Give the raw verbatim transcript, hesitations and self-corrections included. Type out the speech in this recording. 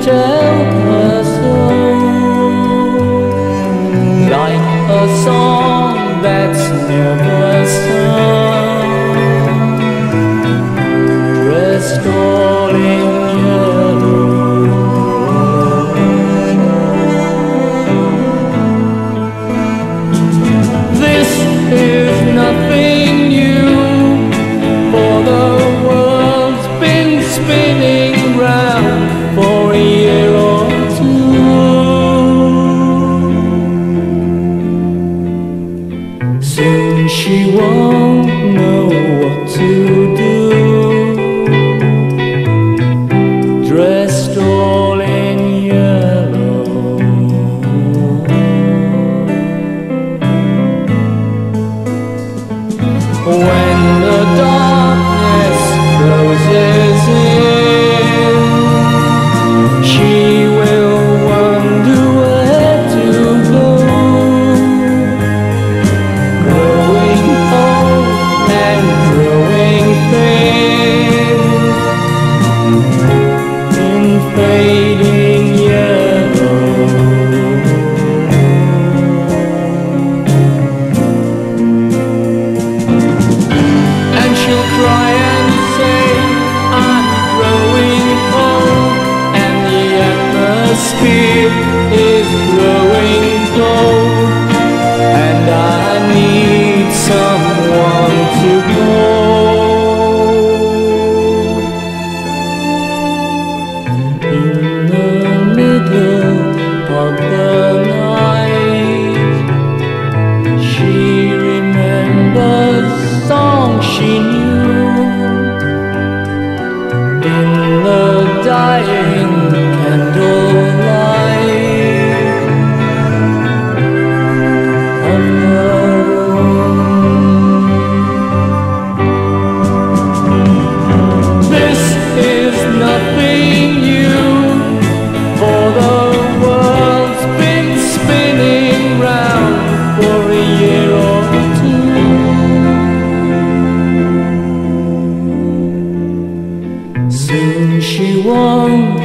tell her so, like a song that's never sung, dressed all in yellow. This is nothing new, for the world's been spinning round for a year or two. Soon she won't know what to do, dressed all in yellow. When the darkness closes in, she will wonder where to go, growing old and growing thin in fading yellow. And she'll cry and say, I'm growing old, and the atmosphere is growing cold, and I need someone to hold. In the middle of the night, she remembers songs she knew. In the dying candlelight of her room. This is nothing new, for the world's been spinning round for a year or two. Soon she won't